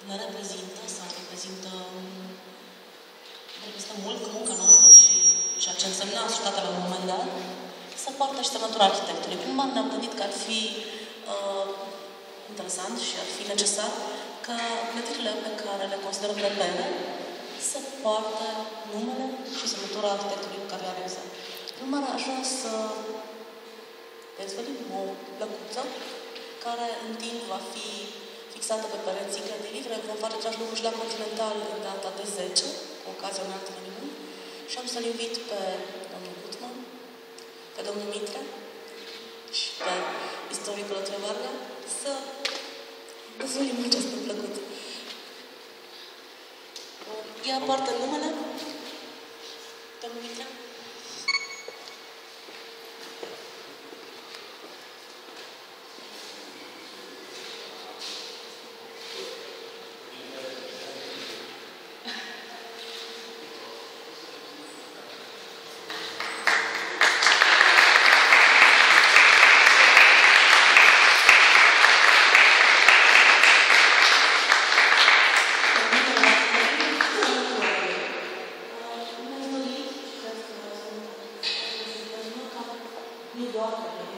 ne reprezintă sau reprezintă mult munca noastră și ceea ce însemna societatea la un moment dat, să poartă și semnătura arhitectului. Prin urmare, ne-am gândit că ar fi interesant și ar fi necesar ca clădirile pe care le considerăm repere să poartă numele și semnătura arhitectului pe care le realizăm. Prin urmare, aș vrea să dezvălim o plăcuță care în timp va fi fixată pe pereții clădirii. Vom face același lucru și la Continental în data de 10, cu ocazia unui alt eveniment. Și am să-l invit pe domnul Gutman, pe domnul Mitre și pe istoricul Trevarga să dezvălim această plăcuță. Ea poartă numele domnul Mitre. Nu doar